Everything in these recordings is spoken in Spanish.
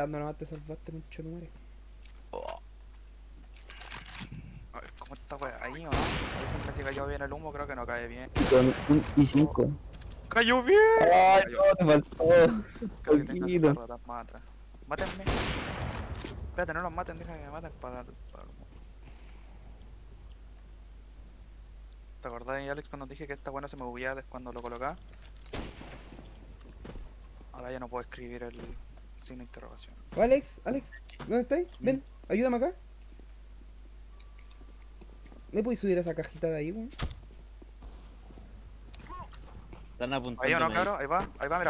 intentando nomás te salvaste, mucho número. Oh. A ver, ¿cómo está wea? ¿Ahí o no? A ver si me cayó bien el humo, creo que no cae bien. Con un I5. ¡Cayó bien! Ay, Cayó. no, te faltó. Creo que tengo que Poquito. estar más atrás. Mátenme. Espérate, no los maten, deja que me maten para el humo. ¿Te acordás, Alex, cuando dije que esta buena se me movía cuando lo colocaba? Ahora ya no puedo escribir el signo de interrogación. Oh, Alex, ¿dónde estáis? Ven, ayúdame acá. ¿Me puedes subir a esa cajita de ahí, weón? Están apuntando. ¿Ahí o no, cabrón? Ahí va, mira.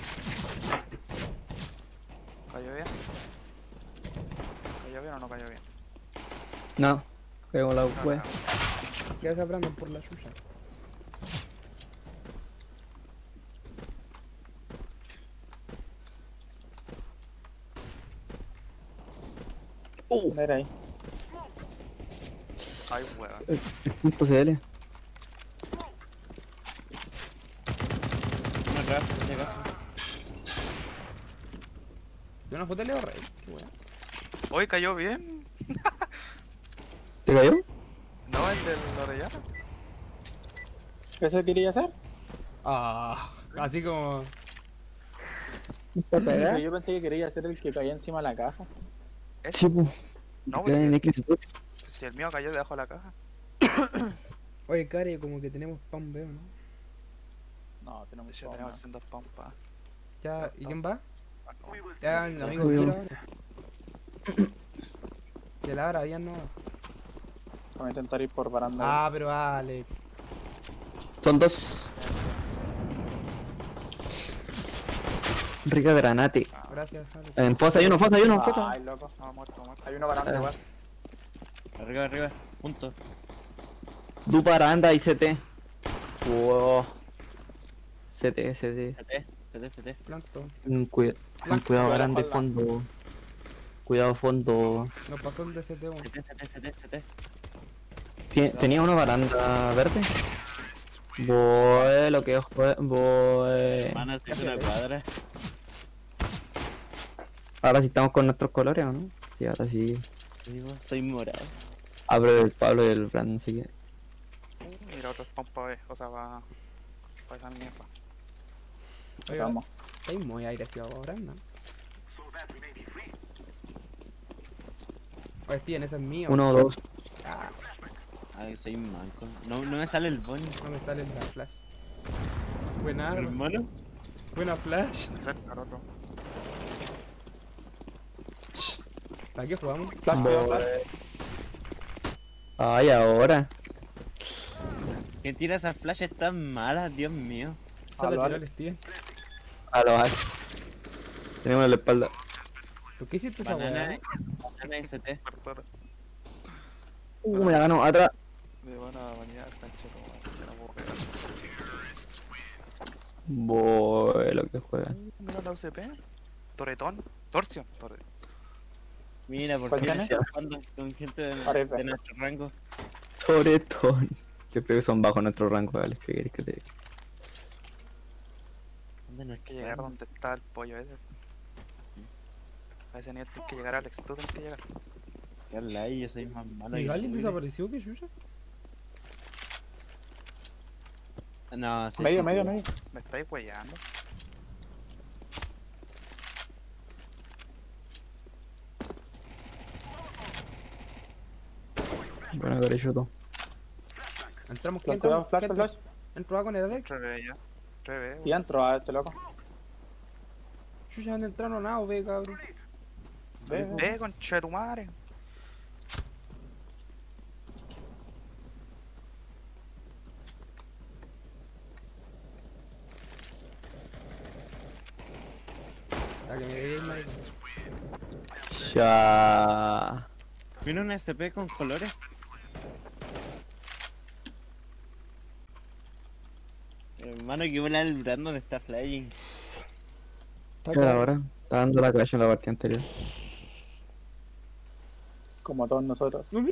¿Cayó bien? ¿Cayó bien o no cayó bien? No, pego la No, wea. Ya se abrandan por la chucha. Mira ahí. Ay, weón. El punto CL. Una craft, por si acaso. De una foto Leo Rey, qué weón. Hoy cayó bien. ¿Te cayó? No, el del Orellana. ¿Qué se quería hacer? Ah, así como. Porque yo pensé que quería hacer el que caía encima de la caja. ¿Ese? Sí, pues. No, Queda en Xbox. si el mío cayó debajo de la caja. Oye, Cari, como que tenemos pan, veo, ¿no? No, tenemos Ya todo, tenemos ¿no? sendos pampas. Ya, ¿y quién va? Ah, no. Ya, el amigo Uy, Kira uy. ahora. Que la hora bien no. Vamos a intentar ir por baranda. Ah, pero Alex. Son dos. Rica granate. Gracias, Alex. En fosa hay uno, fosa. Ay, loco. No, muerto, muerto. Hay uno baranda igual. Arriba, arriba. Punto. Du paranda y CT. Wow. CT. CT. Planto. Con cuidado grande fondo. Cuidado fondo. Nos pasó el DCT, weón. Tenía una baranda verde. Voy, lo que fue. Voy. Mano, se hizo una cuadra. Ahora sí estamos con nuestros colores, ¿o no? Sí, ahora sí. Digo, estoy morado. Abre el Pablo y el Brandon, así que. Mira, otro spawn para ver. O sea, va. Para esa mierda. Oye, Vamos. estáis muy agresivo ahora, ¿no? Oye, Steven, ese es mío. Uno o dos. Ay, soy un manco. No me sale el bonus. No me sale la flash. Buena arma. Hermano. Buena flash. Cerca el otro. ¿Para qué jugamos? Flash, cuidado, flash. Ay, ahora. ¿Quién tira esas flashes tan malas? Dios mío. Sale Aló, a tirar Alex. Steven. A lo Alex. Tenemos en la espalda. ¿Por qué hiciste esa Banana, weá? banana ST. Partor. Me la ganó, atrás. Me van a bañar, canchero. Ya no puedo pegar. Voy, lo que juega. Mira la UCP. Toretón. Torsion. Mira, ¿por ¿Cuál qué tiene? estás jugando con gente Arriba. de nuestro rango? Toretón. Yo creo que son bajo nuestro rango, Alex. ¿Qué querés que te diga? ¿Dónde no Hay que llegar donde está el pollo ese. A ese nivel tienes que llegar, Alex. Tú tienes que llegar. ¿Qué habla ahí? Yo soy más malo. ¿Y que alguien tú, desapareció? ¿Qué chucha? No, sí. Medio, sí, medio, sí. medio. Me estáis huellando. Bueno, Garechoto. Entramos, Flash, ¿quién cuidado, entramos? flash, ¿Quién flash. ¿Entro A con el Alex? Rebe ya. Rebe. Sí, entro a este loco. Chucha, ¿dónde entraron A o B, cabrón? Ve. Conchetumare. La que me veis, marico. Ya. ¿Vino un SP con colores? Hermano, que bola el Brandon está flying. Está ¿Qué hora acá. ahora? Está dando la crash en la partida anterior. Como todos nosotros. No, mira,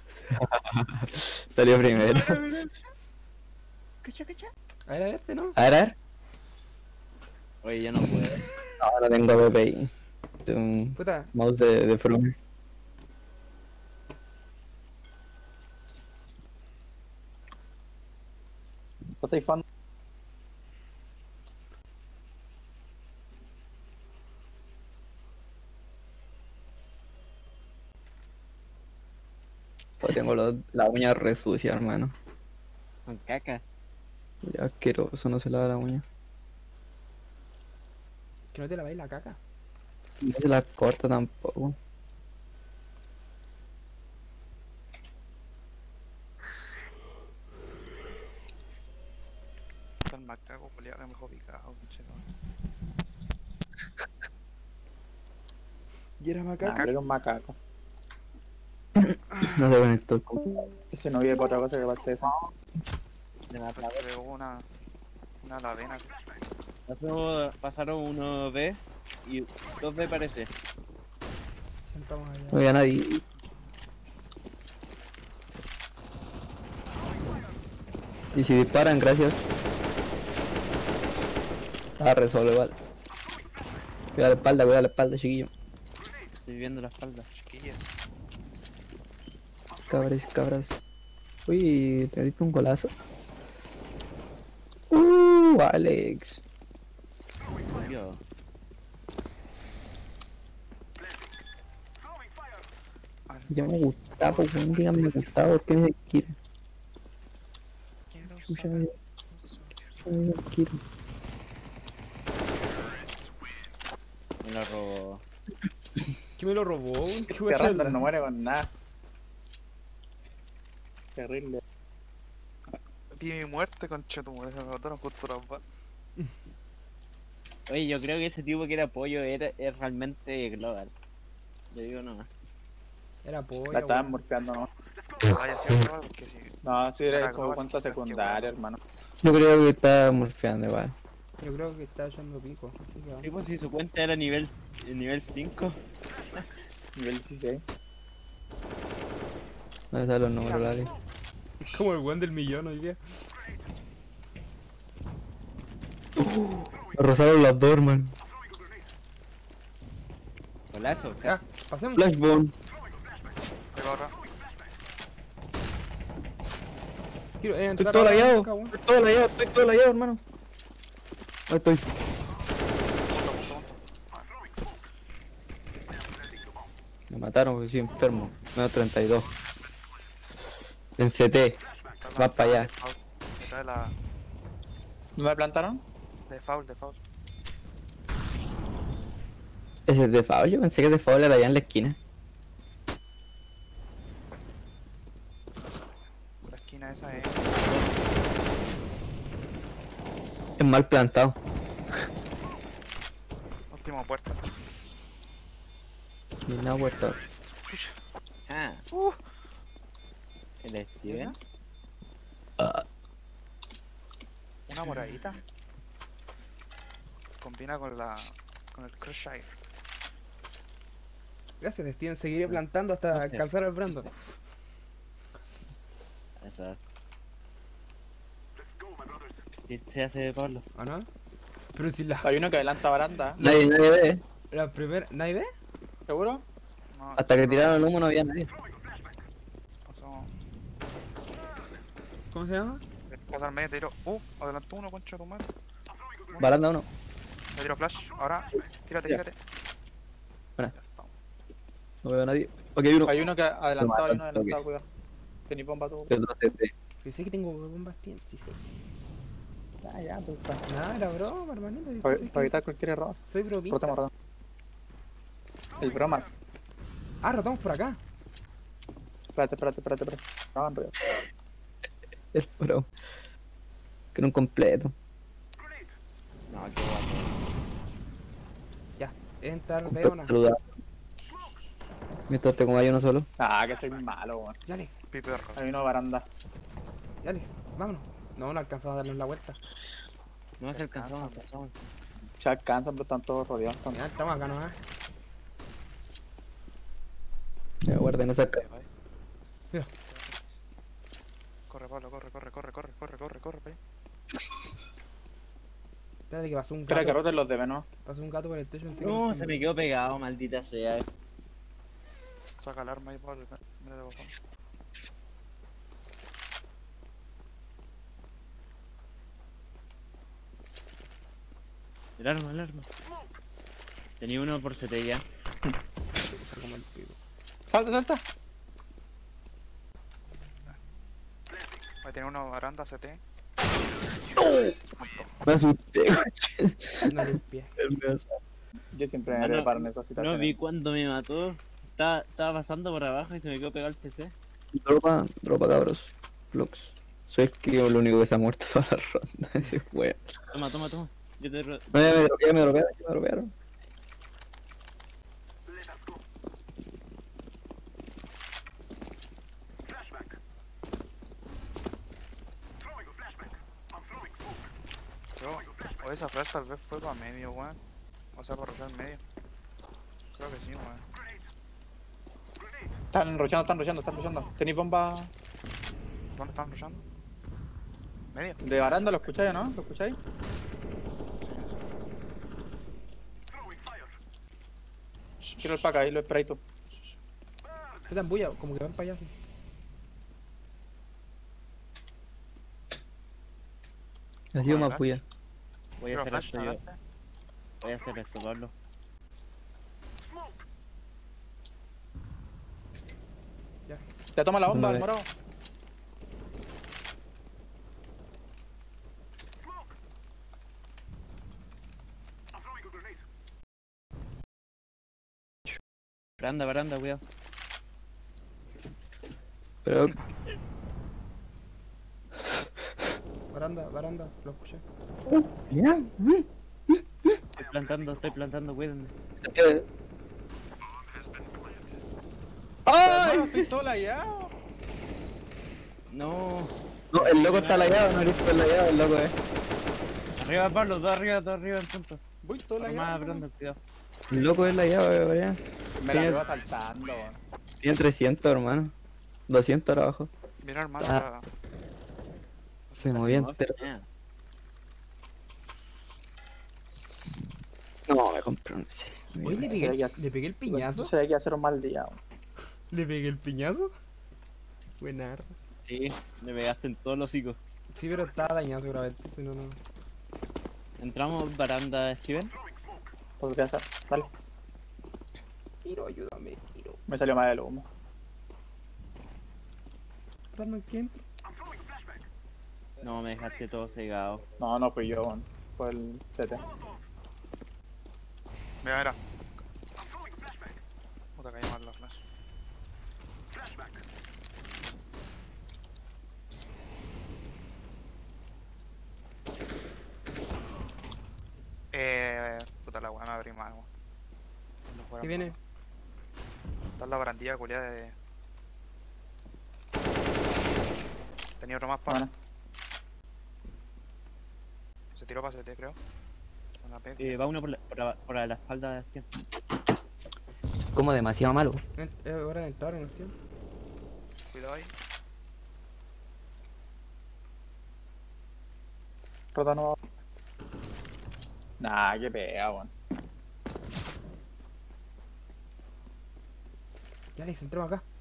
Salió primero. mira. Cacha, cacha. A ver, ¿no? A ver. Oye, ya no puedo. Ahora tengo PPI. Este es un Puta, mouse de From. ¿Vos sois fan? Yo tengo la uña re sucia, hermano. Con caca. Ya asqueroso, no se lava la uña. que no te laváis la caca. No se la corta tampoco. Está el macaco, culiao, que me dejó picado, conchetumare. Y era Nah, macaco. era un macaco. No se conectó el computador. Ese no vive por otra cosa que pase eso. De la Se pegó una lavena. pasaron uno B y dos B parece. Sentamos allá. No había nadie. Y si disparan, gracias. Ah, resuelve, igual. Cuida la espalda, chiquillo. Estoy viendo la espalda. Chiquillas. Cabras. Uy, te diste un golazo. Alex. Tío. Ya me gustaba, weón. Dígame, me gustaba. ¿Por qué me dice Kira? Quiero Chucha, saber. me dice Kira. Me lo robó. ¿Quién me lo robó? ¿Qué Este wea random habla? no muere con nada. Terrible. Vi mi muerte, conchetumare, se me botaron justo las balas. Oye, yo creo que ese tipo que era pollo es realmente global. Yo digo nomás. Era polla, La estaban weón. morfeando, ¿no? Vaya, sí, global, porque si. No, si era Era su global, cuenta quizás, qué secundaria, bueno. hermano. Yo creo que está morfeando igual. Yo creo que está echando pico. Así que Sí, vamos. pues si su cuenta era nivel 5. Nivel 16. No le salen los números, Alex. Es como el weón del millón hoy día. Me rozaron las dos, man. Golazo, Ya, casi. pasemos. Flashbone. Pega otra. Quiero, Estoy entrar todo ahora, lagueado. acá, weón. Estoy todo lagueado, hermano. Ahí estoy. Punto. Me mataron porque soy enfermo. Menos 32. En CT. Va para allá. Detrás de la. ¿No me plantaron? De foul. Ese es de foul. Yo pensé que de foul era allá en la esquina. La esquina esa es. Es mal plantado. Última puerta. Ni nada puerta. Chucha. Ah. El Steven. Una moradita. Combina con el Crush Eye. Gracias, Steven. Seguiré plantando hasta No sé. alcanzar al Brandon. Eso. Sí, se hace Pablo. ¿O no? Pero si la, Hay uno que adelanta baranda. Nadie ve. la primera... ¿Nadie ve? ¿Seguro? No, Hasta que tiraron el humo no había nadie. pasó. ¿Cómo se llama? Pasa al medio, te tiro. Adelantó uno, concha de tu madre. Baranda uno. Me tiro flash. Ahora, tírate. Buena. Ya estamos. No veo a nadie. Ok, hay uno. Hay uno que adelantado, hay uno matan, adelantado, cuidado. Que ni bomba tuvo. Que otro CT. Que sé que tengo bombas tientas. Sí, sí. Ya, pues. Nada, era broma, hermanito. Para Sí, que evitar cualquier error. soy bromista. Rotamos. El bromas. Ah, rotamos por acá. Espérate. No, en realidad. El pro. Que era un completo. No, qué guapo. Ya, entrar de Completo una. saludable. Mientras te hay uno solo. Ah, que soy malo, weón. Ya, Alex, Piperro. Hay uno baranda. ya, Alex, vámonos. No alcanzamos a darnos la vuelta. No se alcanzamos. Se alcanzan, pero están todos rodeados. Ya, estamos acá nomás. Ya, guarden esa cara. Mira. Corre, Pablo, corre, pa' ahí. Espérate que pasó un Espera que gato. roten los debe, ¿no? Pasó un gato por el techo encima. No, se me quedó pegado, maldita sea. Saca el arma ahí por el medio de botón. El arma, el arma. Tenía uno por CT ya. Como el pico. Salta, salta. Va a tener uno baranda CT. Me asusté, No limpié. Yo siempre me Ah, no, preparo en esas No situaciones. vi cuando me mató. Estaba pasando por abajo y se me quedó pegado el PC. Dropa, cabros. Flux. Soy el que lo único que se ha muerto toda la ronda. Ese juego. Toma, toma, toma. Yo te... No, ya me dropearon. Yo, o esa flash tal vez fue para medio, weón. O sea, para rotar medio. Creo que sí, weón. Están rushando. ¿Tenéis bomba ¿Dónde están luchando? ¿Medio? de baranda? ¿Lo escucháis o no? ¿Lo escucháis? Quiero el pack ahí, lo esperáis tú. ¿Qué tan bulla? Como que van para allá. Sí. Ha sido más puya. Voy a Tiro hacer flash esto yo. adelante. Voy a hacer esto, Pablo. Ya toma la bomba, Vale. el morado. Baranda, cuidado. Pero Baranda, lo escuché. ya. Estoy plantando, cuídenme. ¡Ay! ¡Hermano, pistola ya! No. No, el loco está lagueado, no listo el lagueado, el loco Arriba, Pablo, dos arriba en punto. Voy tola ya. Más, hermano. Brandon, cuidado. El loco es lagueado, weón. Me la llevo saltando, weón. Tiene 300, hermano. 200 ahora abajo. Mira, hermano, Ah. Se movía entero. No, me compré un ese. Oye, le pegué el piñazo. Se hay que hacer un mal día, weón. ¿Le pegué el piñazo? Buena arma. Sí, le pegaste en todos los hocicos. Sí, pero estaba dañado seguramente. Si no, no. Entramos baranda, Steven. Podría ser. Dale. Kiro, ayúdame, Kiro. Me salió mal el humo. Brandon, ¿quién? No, me dejaste todo cegado. No, no fui yo, weón. Fue el CT. mira. Puta, caí mal la flash. Puta la weá, me abrí mal, weón. Cuando fuera ¿Qué viene? Está en la barandilla culiada de. Tenía otro más para. Bueno. Se tiró para CT, creo. Con la P. Va uno por la espalda de Steven. Como demasiado malo. Es hora de entrar, ¿no, tío? Cuidado ahí. Rota no va. Nah, qué pega, weón. Ya, Alex, entremos acá.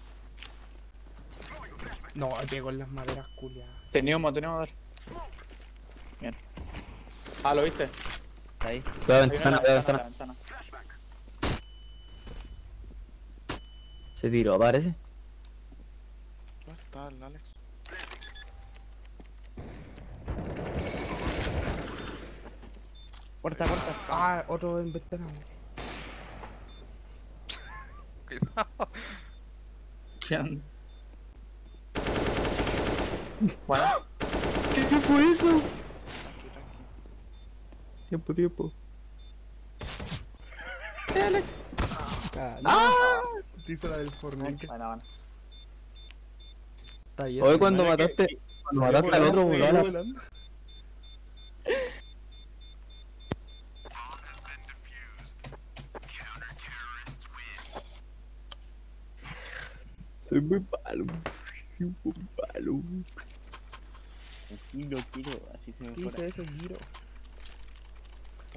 No, pegó en las maderas, culiadas. Teníamos, dale. Bien. Ah, ¿lo viste? Está ahí. Cuidado, Hay una en ventana, la cuidado, ventana, ventana. en la ventana. Se tiró, parece. ¿Dónde está el Alex? Corta. Ah, otro en ventana. Cuidado. ¿Quién? Bueno, ¿Qué fue eso? Tranqui. Tiempo. Alex. ¡Ah! Hizo la del fornique. Bueno. Está bien. Hoy cuando Bueno, mataste al otro, Voló voló. volando. Soy muy malo. Soy muy malo. Tranquilo, así se me ¿Qué fuera. hice eso, Giro?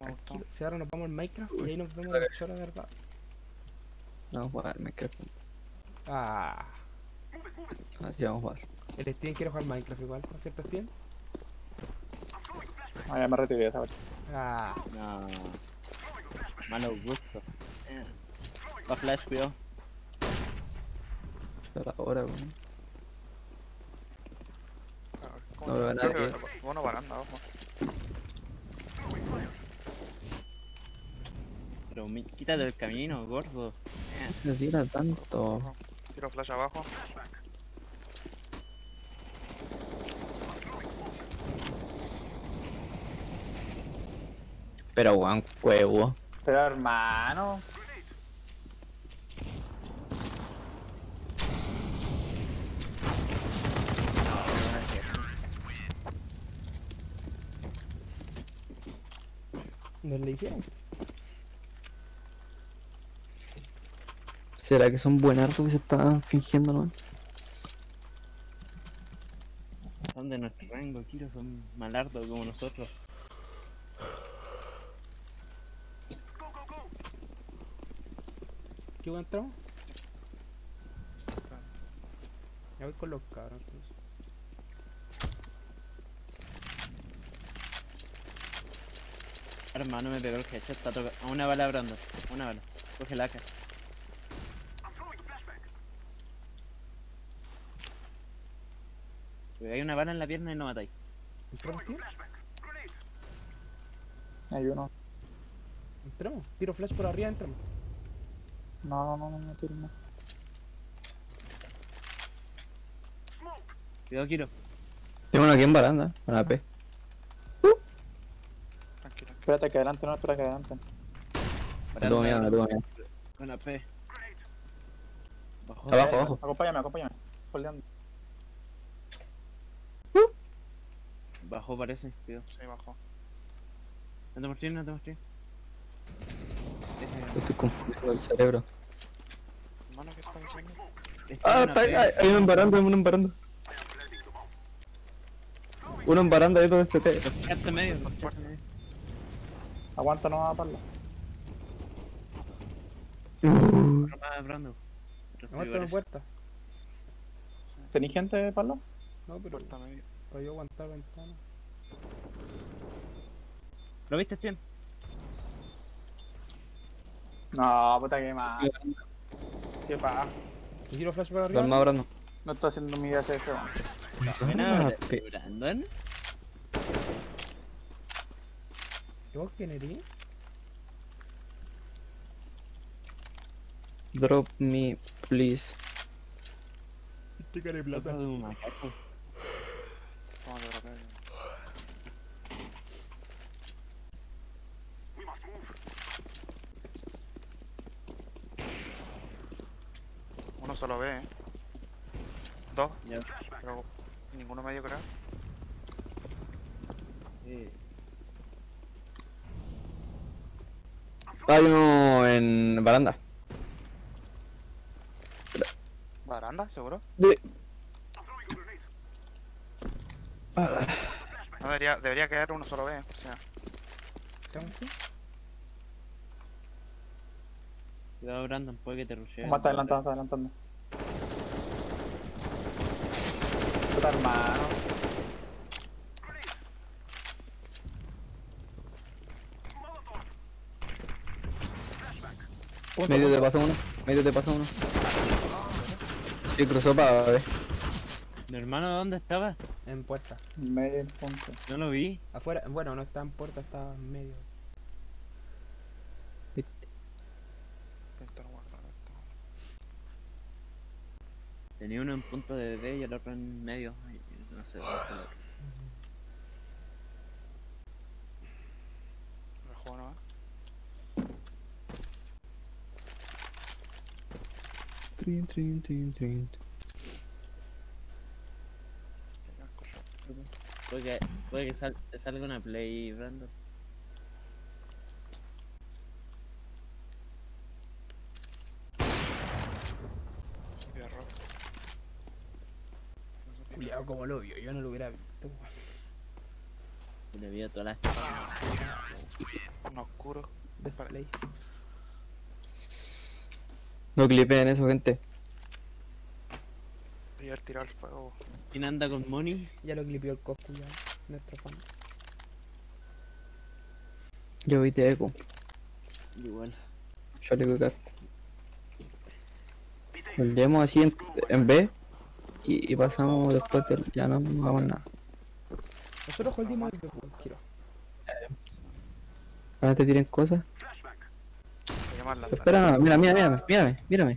Me gustó. Tranquilo, si ahora nos vamos al Minecraft y ahí nos vemos a la chora, ¿verdad? No, jugar Minecraft. Ah, Así vamos a jugar. el Steven quiere jugar Minecraft igual, ¿no es cierto, Steven? Ah, ya me retiré, ¿sabes? Ah, No. Malo gusto. Va flash, cuidado. A la hora, weón. ¿Cómo No veo a nadie. creo que bueno, baranda abajo. Pero quítate del camino, gordo. No tira tanto. Tiro flash abajo. Pero weón, huevo. Pero hermano. nos le hicieron. ¿Será que son buenardos que se estaban fingiendo, no? Son de nuestro rango, Kiro, son malardos como nosotros. ¿Qué hubo entramos? Ya voy con los cabros entonces. Hermano, me pegó el headshot, está tocando. A una bala, Brando. A una bala. Coge la AK. Hay una bala en la pierna y no matáis. ¿Entramos, tío? Hay uno. ¿Entramos? Tiro flash por arriba, entramos. No, tiro no. Cuidado, Kiro. Tengo uno aquí en baranda, con AP. Tranquilo. Espérate que adelante, no, espera que adelante. No tengo miedo, no tengo miedo. Con AP. Bajo. Abajo, abajo. Acompáñame. Holdeando. Bajó, parece. Cuidado. Sí, bajo. No te mostré, no te mostré. Estoy confundido el cerebro. Hermano, ¿qué estás haciendo? Ah, está ahí, hay uno en baranda, hay uno en baranda. Uno en baranda y otro en CT. Carte medio, carte medio. Aguanta, no va a parla. Uh, No más, Brando. Otros Aguanta la frigoles. puerta. ¿Tenéis gente, Pablo? No, pero Puerta medio. para yo aguantar la ventana. ¿Lo viste, Steven? No, puta que mal. Qué pa. ¿Y tiro flash por Lo arriba? armado Brando. No estoy haciendo mi SS, weón. Buena, Ah, pe- Brandon. ¿Y vos quién eres? Drop me, please. Este cara de Loco de un macaco. Vamos a ver. Uno solo ve, Dos, Ya. pero ninguno medio creo. Hay uno en baranda. ¿Baranda, seguro? Sí. No, debería quedar uno solo B, o sea. ¿Estamos aquí? Cuidado, Brandon, puede que te rushee. ¿Cómo está adelantando? Puta hermano. Medio te pasa uno. Medio te pasa uno. Sí, cruzó para ver. ¿Mi hermano dónde estaba? En puerta. Medio punto. No lo vi. Afuera, bueno, no estaba en puerta, estaba en medio. Intentar guardar esto. Tenía uno en punto de B y el otro en medio. Ay, no sé dónde está el otro. Rejuego no va. Trin, trin, trin, trin. Ya, escucho. Puede que te salga una play, Brandon. Vida roja. Cuidado como lo vio, yo no lo hubiera visto. Se le vio todas las. Un oscuro. Display. No clipeen eso, gente. Voy a haber tirado el fuego. ¿Quién anda con Money? Ya lo clipió el Coscu ya. Nuestro fan. Yo vi te eco. Igual. Chaleco de casco. Vendemos así en B y pasamos después del. Ya no hagamos nada. Nosotros holdimos el giro. Ahora te tiren cosas. Voy a llamarla. Espera, no, mírame.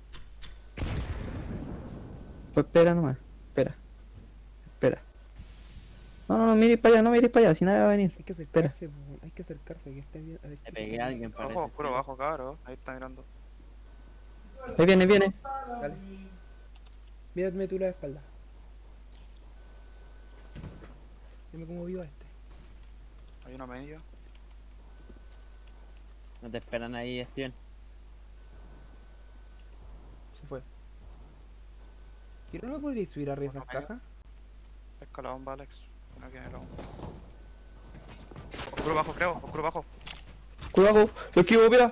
Pues espera nomás. Espera. No, mire para allá, si nadie va a venir. Hay que acercarse, po, hay que acercarse, que esté bien. Le pegué a alguien, parece. Ojo, oscuro abajo, cabrón. Ahí está mirando. Ahí viene. Dale. Mírame tú la espalda. Dime cómo vivo este. Hay uno medio. No te esperan ahí, Steven. Se fue. ¿Quiero no podría subir arriba esas Bueno, cajas? Pesca la bomba, Alex. No tiene la bomba. Oscuro bajo, creo. Oscuro bajo. Cuidado, lo esquivo, mira.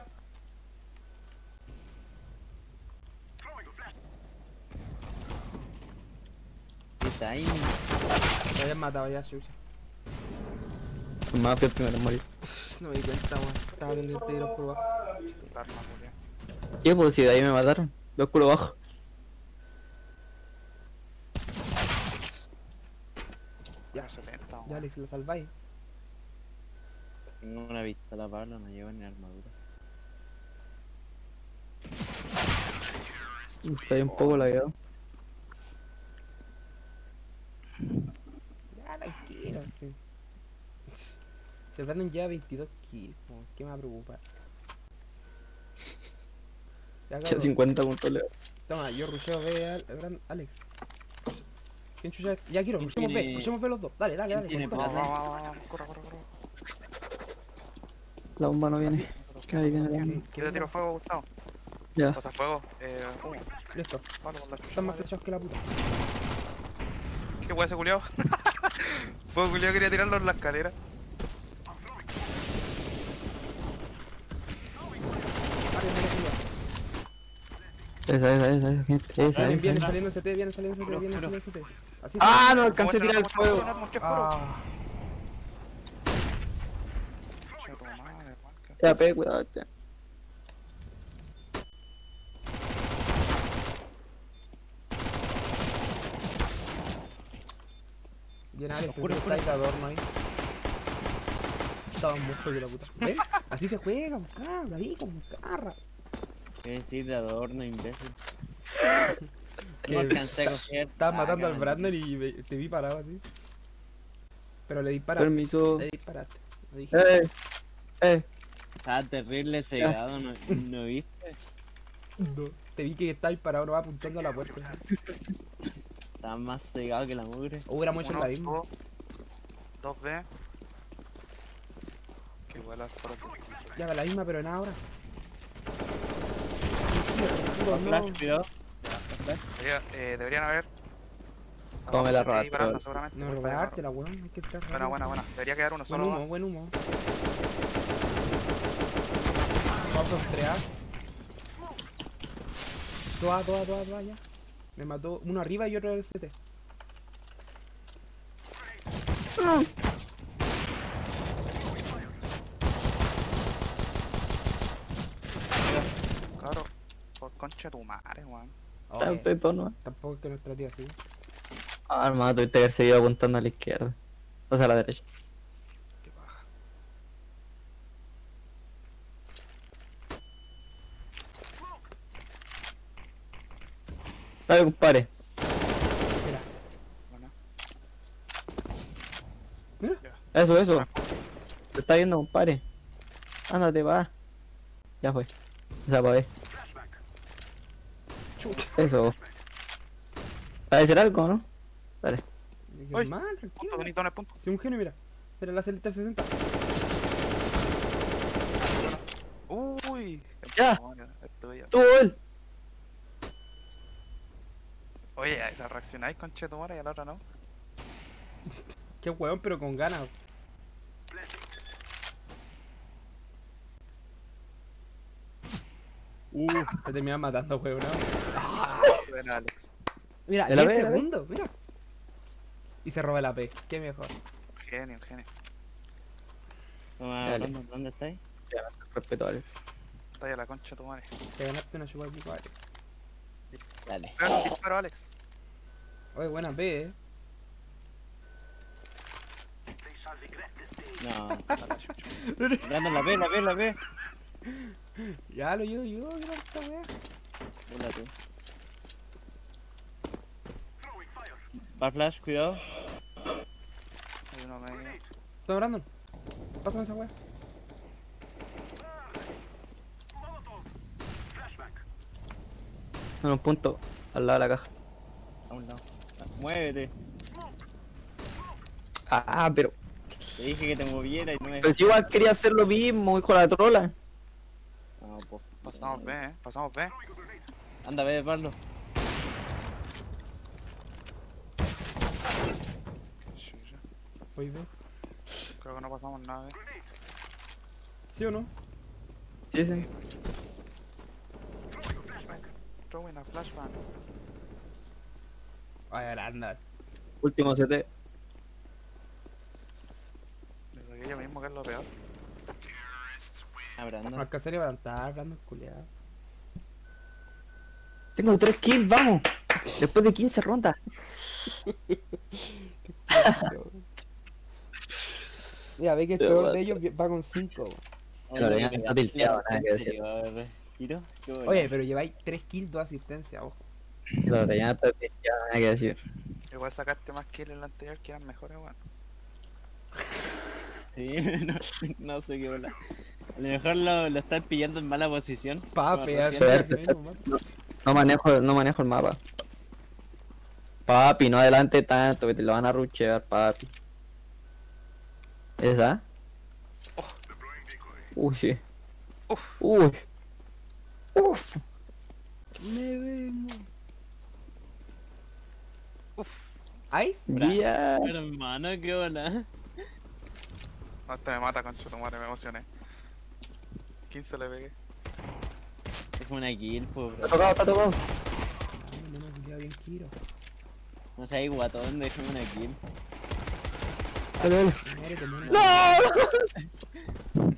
¿Qué time? Me habían matado ya, chucha. Más fui el primero en morir. No me di cuenta, weón. Estaba pendiente de los curvas. Arma, Julián. ¿Qué? Pues si de ahí me mataron. Dos culo bajo. Ya, 70, Ya, weón. Alex, lo salváis. Tengo una pistola, Pablo, no llevo ni armadura. Está ahí un poco lagueado. Ya, tranquilo, sí. Se Brandon lleva 22 kills, po, ¿qué me va a preocupar? Ya, Ya cabrón. 50 puntos leo. Toma, yo rusheo B Alex. ¿Quién chucha es? Ya quiero, ¿Quién rushemos tiene- B los dos. Dale, ¿Quién tiene con todo. Vamos, plata? vamos, vamos. Corre. La bomba no viene. Ahí viene la bomba. Yo te tiro fuego, Gustavo. Ya. O sea, fuego. Humo. Listo, Vale, con la chucha. están más madre. flechados que la puta. ¿Qué hueá ese culiao? Fuego culiao quería tirarlo en la escalera. Esa, gente. Esa. Viene saliendo CT, viene saliendo CT. Así Ah, no Muéstralo, alcancé a tirar el muéstralo, fuego. muéstralo, muéstralo, oscuro. Ah, Concha tu madre, weón, que- Ya, pe, cuidado. Este. bien Alex, Oscuro, está ahí de adorno ahí. Estaba muerto de la puta. ¿Ves? Así se juega, cabra, ahí como carra. ¿Qué decir de adorno, imbécil? Que No alcancé a coger. Estabas matando al cabrón. Brandon y te vi parado así. Pero le disparaste. Permiso. Le disparaste. Le dije, Estaba terrible cegado, ¿no viste? no. Te vi que estabas parado, no va apuntando a la puerta. Estaba más cegado que la mugre. Hubiéramos hecho la misma. 2B. Qué buena por aquí. Ya, la misma, pero en ahora. Flash, cuidado. Deberían haber. ¿Cómo me la Ahí robaste, parando, weón? seguramente. No Por ahí, robártela, weón. Hay que estar Buena. Debería quedar uno Buen solo. humo, buen humo. Vamos a entregar. Toda, ya. Me mató uno arriba y otro del CT. Claro. Por concha de tu madre, weón. Tanto tono. Tampoco es que nuestra tía así. Ah, hermano, tuviste que haber seguido apuntando a la izquierda. O sea, a la derecha. Qué paja. Dale, compadre. Mira, Buena. Eso. Te está viendo, compadre. Ándate, va. Ya fue. Esa pa' ver. Eso. ¿Va a decir algo, no? Dale. dije, Uy, man, Punto, tranquilo. Benito, no es punto. Soy un genio, mira. Mira la celita 60. Uy. Ya. Es tuya. ¡Tú, él! Oye, a esa reaccionáis con Chetumara y a la otra no. Qué hueón, pero con ganas. Te terminan matando, weón. Buena, Alex. Mira, El AP, 10 el AP. segundos, mira. Y se roba el AP. Qué mejor. Genio, genio. Toma, Dale. ¿dónde estáis? Respeto, Alex. Está ahí la concha de tu madre. Te ganaste una chupa pico, Alex. Dale. Pégale un disparo, Alex. Oye, buena AP, No. A la chucha. Gana la P, la P, la P. Ya lo yo, ¿qué esta weá? Hola tú. Va flash, cuidado. Hay uno medio. Toma, Brandon. Pásame esa weá. En un punto, al lado de la caja. A un lado. Muévete. Ah, pero. Te dije que te moviera y no me Pero yo igual quería hacer lo mismo, hijo de la trola. No, pues. Pasamos B, pasamos B. Anda, ve, Pablo. Chucha. Oye, ve. Creo que no pasamos nada, ¿Sí o no? Sí, sí. Throwing a flashbang. Ay, ahora anda. Último CT. Le saqué yo mismo que es lo peor. Abrando. No alcanzar a levantar, Brandon, culiado. Tengo 3 kills, vamos. Después de 15 rondas. Mira, ve que el Qué peor guapo. de ellos va con 5. Claro, ya está tilteado, nada que decir. Giro. Qué bueno. Oye, pero lleváis 3 kills, 2 asistencias, ojo. Claro, ya está tilteado, nada que decir. Igual sacaste más kills en la anterior que eran mejores, weón. Sí, no sé qué bola. A lo mejor lo están pillando en mala posición. Papi, Como así recién. Suerte, No manejo el mapa. Papi, no adelante tanto, que te lo van a rushear, papi. ¿Esa? Uy, sí. Uy. Uf. Me vengo. ¿Ay? Ya. Pero hermano, qué bola. No, este me mata, concha tu madre, me emocioné. 15 le pegué. Es una kill, pues, Está bro. tocado, está tocado. Ay, no me culiado bien Kiro. No seas guatón, déjame una kill. Dale, dale. Muérete, muérete. ¡No!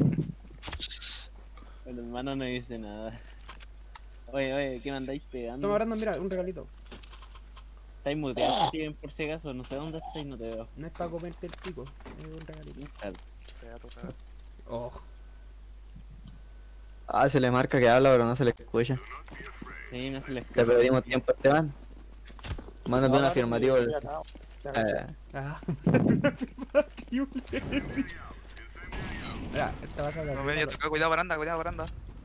El hermano no dice nada. Oye, ¿qué me andáis pegando? Toma, Brandon, mira, un regalito. ¿Estáis muteados, Steven, por si acaso? No sé dónde estáis, no te veo. No es para comerte el pico, es un regalito. Pega tu pega. Oh, Ah, se le marca que habla, pero no se le escucha. Sí, no se les Le perdimos tiempo a Esteban. Mándame un afirmativo. ah, mira, esta va a sacar. No, medio tocado, cuidado, baranda, cuidado, baranda.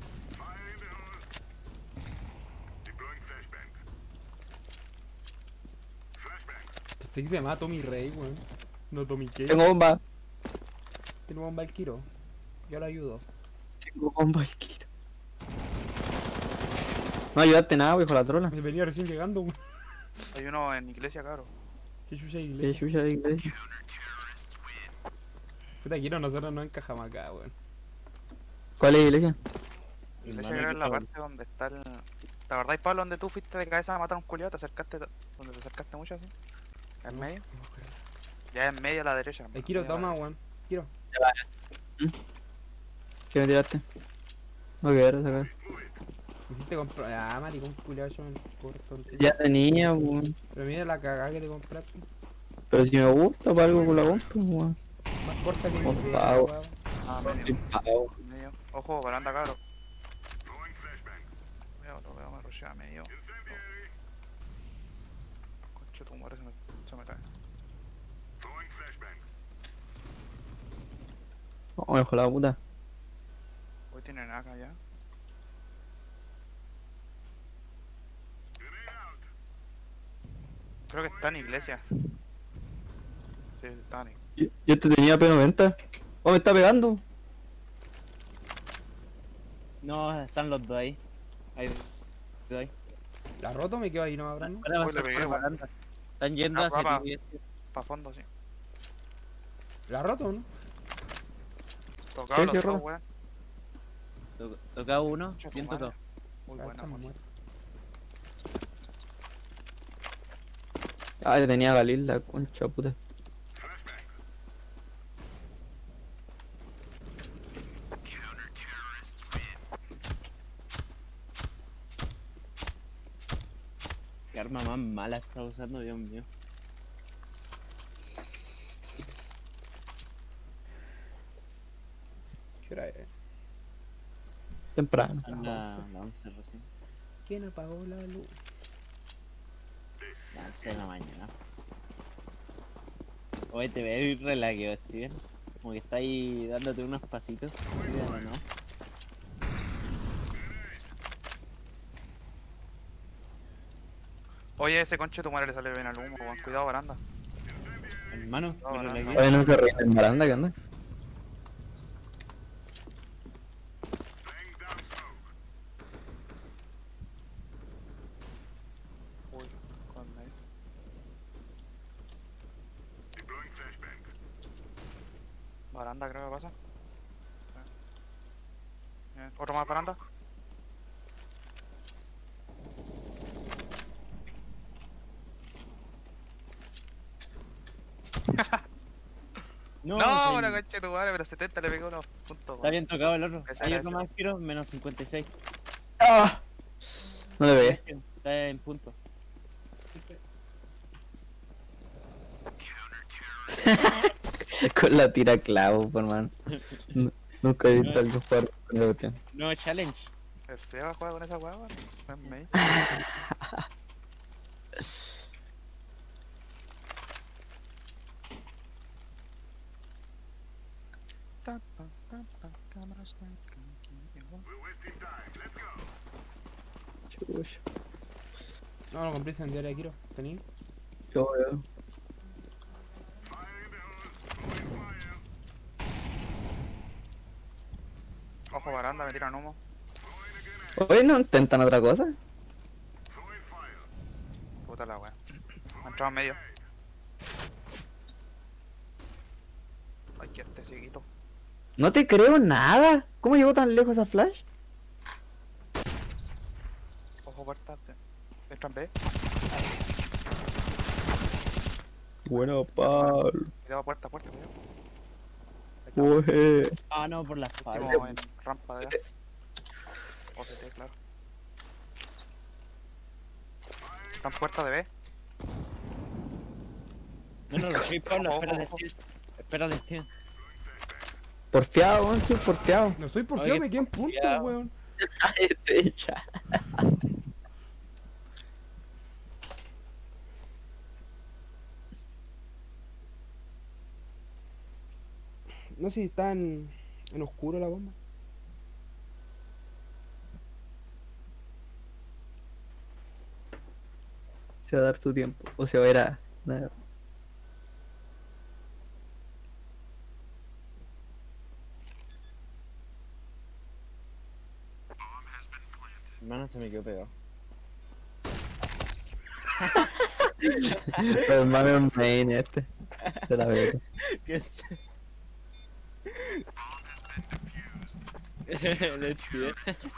Este se llama Tommy Rey, weón. No Tommy K. Tengo bomba. Tiene bomba el Kiro. Yo lo ayudo. Tengo bomba, el Kiro. No ayudaste nada, hijo de la trola. Me venía recién llegando, weón. Hay uno en iglesia, cabrón. Qué chucha Qué iglesia. chucha de iglesia. Puta, Kiro, nosotros no encajamos acá, weón. ¿Cuál es iglesia? Iglesia creo es la parte donde está el... ¿Te acordás, Pablo, donde tú fuiste de cabeza a matar a un culiado? ¿Te acercaste, donde te acercaste mucho así? ¿En medio? Ya en medio a la derecha. hermano, Kiro, medio a la toma, weón. Kiro. ¿Qué me tiraste? No quiero sacar. Hiciste comprar. Ah, maricón, culiado, yo me corto. Ya tenía, weón. Pero mira la cagada que te compraste. Pero si me gusta, para algo con la compra, weón. Más corta que mi Oh, idea, pavo. weón. Ah, Estoy medio, pago. medio. Ojo, baranda, cabrón. Lo veo, me rushea medio. Concho, tu madre se me cae. Oh, hijo de la puta. Hoy tienen acá ya. Creo que está en iglesia. Sí, está en iglesia. Yo te tenía P90. Oh, me está pegando. No, están los dos ahí. Ahí, dos ahí. La roto, me quedo ahí, no habrá. Ahora Uy, le pegué, weón. están yendo Ah, hacia papá. ti. Pa' fondo, sí. La roto, ¿no? Tocado Sí, los roto. dos, weón. Tocado uno, Concha tu bien madre. tocado. Muy Ah, buena, está Juan. muerto. Ah, yo tenía a Galil, la concha puta. Qué arma más mala está usando, Dios mío. ¿Qué hora es? Temprano. Son la 11 recién. ¿Quién apagó la luz? Las 11 de la mañana. Oye, te veo relaqueo, Steven. Como que está ahí dándote unos pasitos. Cuídalo, ¿no? Oye, ese conche de tu madre le sale bien al humo, weón. Cuidado, baranda. Hermano, No, me no, relaqueo. Oye, no se ríe en baranda, ¿qué onda? Uy, con medio. Baranda creo que pasa. Bien. Otro más baranda. No, No, está una bien, concha de tu madre, pero 70 le pegó unos puntos, está weón. bien tocado el otro. Ese Hay era otro ese. más giro, menos 56. ¡Ah! No le pegué. Está en punto. Con la tira clavo, por man. Nunca he visto a alguien jugar con esa cuestión. No challenge. El Seba juega con esa weá, weón. Es main. Chucha. No, lo compré incendiario de Kiro. ¿Tení? Yo veo. Ojo, baranda, me tiran humo. Oye, ¿no intentan otra cosa? Puta la weá. Me entraba en medio. Ay, que este cieguito. No te creo nada. ¿Cómo llegó tan lejos esa flash? Ojo, puerta. Entra en B. Bueno, Pablo. Cuidado, puerta, puerta, cuidado. Ahí está. Oye. Ah, no, por la espalda. Último en rampa de A. OCT, claro. Están puerta de B. No, no, lo soy Pablo, Ojo, espera ojo, de ojo. Steven. Espera de Steven. Porfiado, weón, sí, porfiado. No soy porfiado, Oye, me quedé en punto, porfiado. weón. Este ya. No sé si está en oscuro la bomba. Se va a dar su tiempo. O se va a ir a. Nada. Hermano, se me quedó pegado. Pero hermano es un main este. De la verga. ¿Qué? El Steven.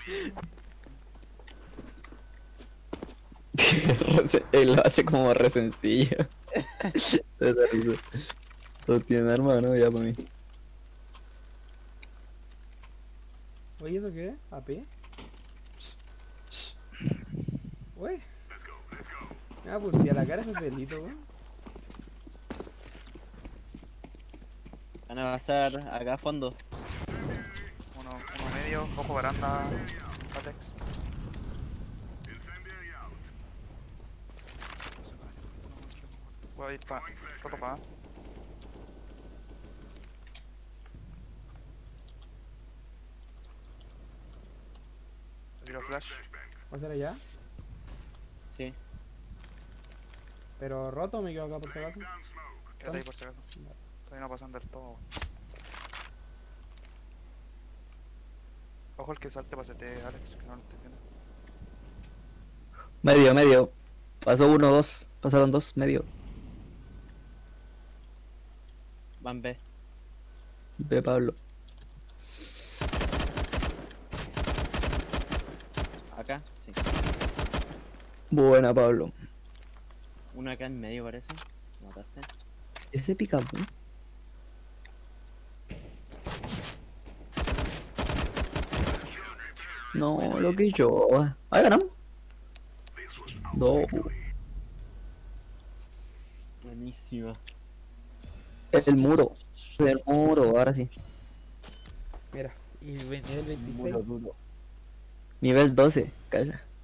Él lo hace como re sencillo. De esa risa. Todos tienen arma, ¿no? Ya para mí. Oye, ¿eso qué es? ¿AP? Uy. Ah, pues si a la cara ese delito, weón. Van a pasar acá a fondo. Uno medio. Ojo, baranda. Atex. Voy a ir pa. Roto pa. Tiro flash. ¿Va a ser allá? Sí. Pero roto, me quedo acá por si acaso. Quédate ahí por si acaso. Todavía no pasan del todo, weón. Ojo el que salte para CT, Alex, que no lo estoy viendo. Medio, medio. Pasó uno, dos. Pasaron dos, medio. Van B. Ve Pablo. Acá Acá, sí. Buena, Pablo. Uno acá en medio parece. ¿Lo mataste? Ese pica, no, lo que yo. Ahí ganamos. No. Buenísima. El muro. El muro, ahora sí. Mira, y nivel 26. Muro duro. Nivel 12, calla.